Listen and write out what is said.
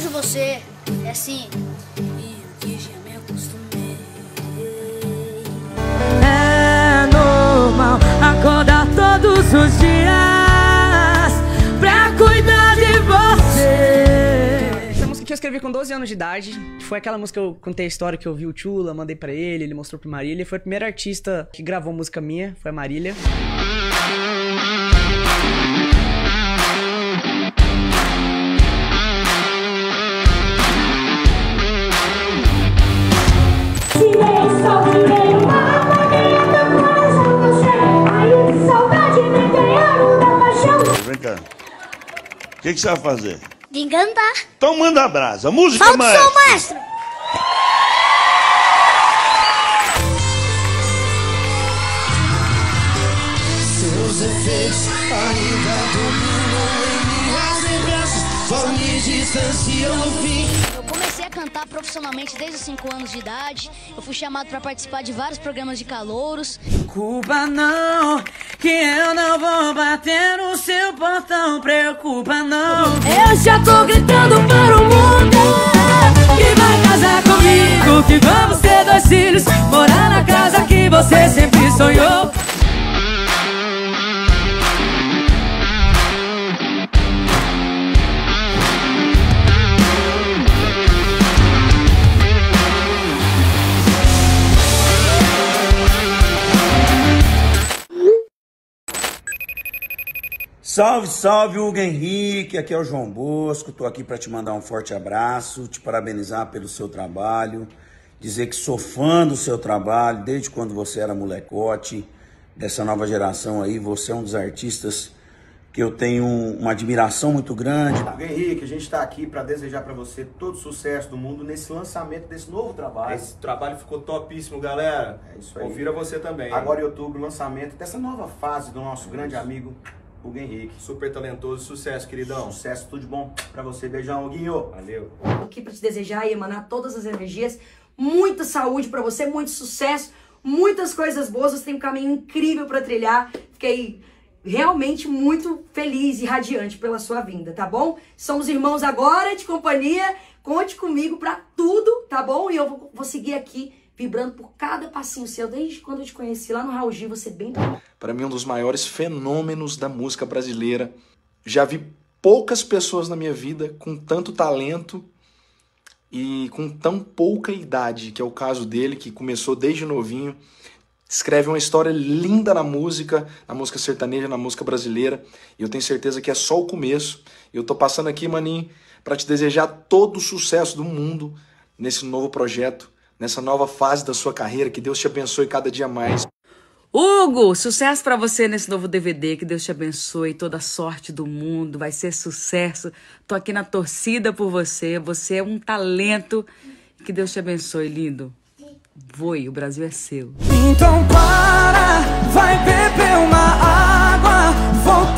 vejo você, é assim, que já me acostumei. É normal acordar todos os dias pra cuidar de você. Essa música que eu escrevi com 12 anos de idade. Foi aquela música que eu contei a história que eu vi o Tchula, mandei pra ele mostrou pra Marília. Foi a primeira artista que gravou música minha, foi a Marília. Vem cá. O que você vai fazer? De cantar. Então manda a brasa. Música, Solta o maestro. som, maestro. Seus efeitos ainda dominam em minhas lembranças, só me distanciam no fim. Eu comecei a cantar profissionalmente desde os 5 anos de idade. Eu fui chamado para participar de vários programas de calouros. Preocupa não, que eu não vou bater no seu portão. Preocupa não. Eu já tô gritando para o mundo que vai casar comigo, que vamos ter 2 filhos, morar na casa que você sempre sonhou. Salve, salve, Hugo Henrique, aqui é o João Bosco, tô aqui para te mandar um forte abraço, te parabenizar pelo seu trabalho, dizer que sou fã do seu trabalho, desde quando você era molecote, dessa nova geração aí, você é um dos artistas que eu tenho uma admiração muito grande. Hugo Henrique, a gente está aqui para desejar para você todo o sucesso do mundo nesse lançamento desse novo trabalho. Esse trabalho ficou topíssimo, galera. É isso aí. Confira você também. Agora em outubro, lançamento dessa nova fase do nosso grande amigo Hugo Henrique. Super talentoso, sucesso, queridão. Sucesso, tudo de bom pra você. Beijão, Huguinho. Valeu. Aqui pra te desejar e emanar todas as energias, muita saúde pra você, muito sucesso, muitas coisas boas. Você tem um caminho incrível pra trilhar. Fiquei realmente muito feliz e radiante pela sua vinda, tá bom? Somos irmãos agora, de companhia. Conte comigo pra tudo, tá bom? E eu vou seguir aqui vibrando por cada passinho seu, desde quando eu te conheci lá no Raul Gil, você bem... Para mim, um dos maiores fenômenos da música brasileira. Já vi poucas pessoas na minha vida com tanto talento e com tão pouca idade, que é o caso dele, que começou desde novinho. Escreve uma história linda na música sertaneja, na música brasileira. E eu tenho certeza que é só o começo. Eu tô passando aqui, maninho, para te desejar todo o sucesso do mundo nesse novo projeto, nessa nova fase da sua carreira. Que Deus te abençoe cada dia mais. Hugo, sucesso pra você nesse novo DVD, que Deus te abençoe, toda a sorte do mundo, vai ser sucesso. Tô aqui na torcida por você, você é um talento, que Deus te abençoe, lindo. Voe, o Brasil é seu. Então para, vai beber uma água, volta.